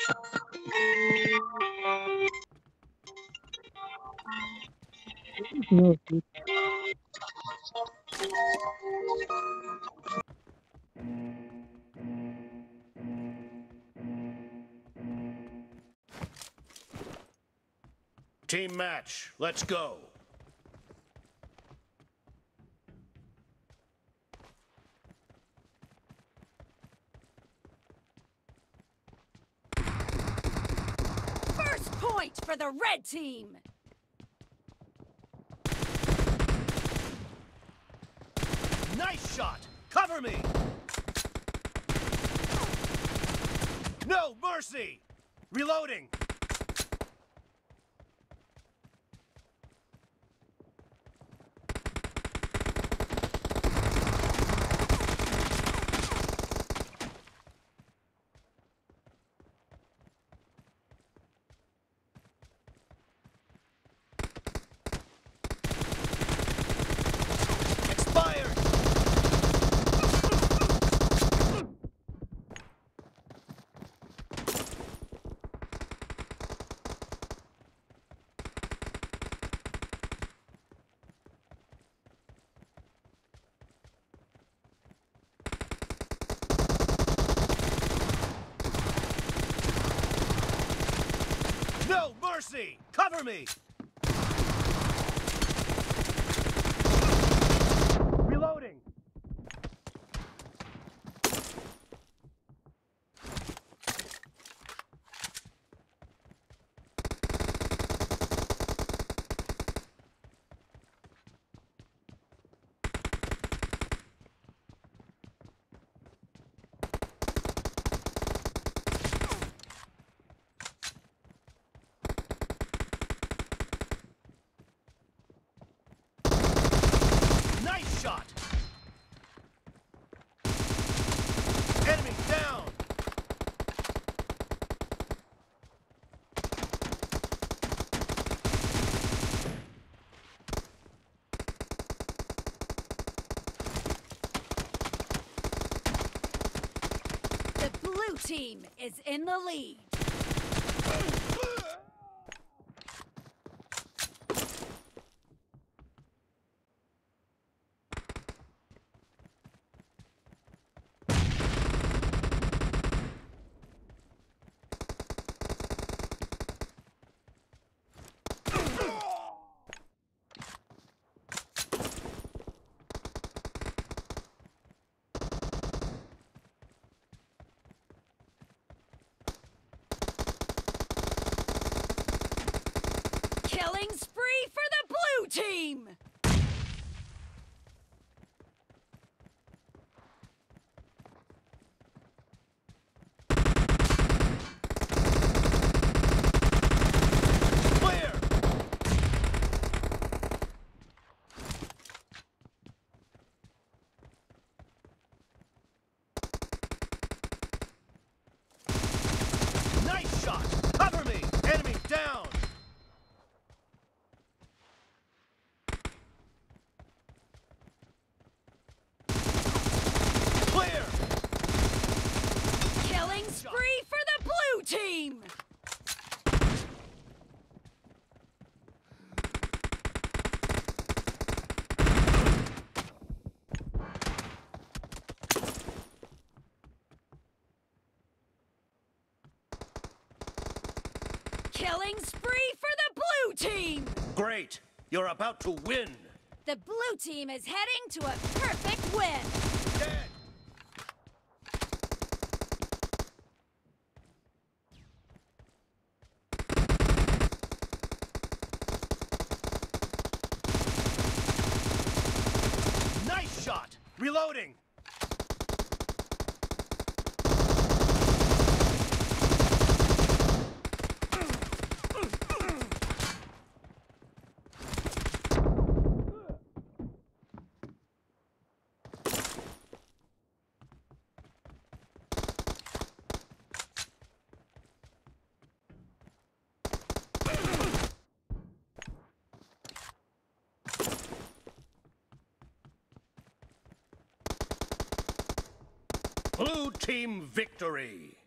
No. Team match, let's go. First point for the red team! Nice shot! Cover me! No mercy! Reloading! Expired! No mercy! Cover me! Reloading! Nice shot! Enemy down! The blue team is in the lead. Killing spree for the blue team! Clear! Nice shot! Cover me! Enemy down! Clear! Killing spree for the blue team! Killing spree for the blue team! Great! You're about to win! The blue team is heading to a perfect win! Dead! Nice shot! Reloading! Blue team victory!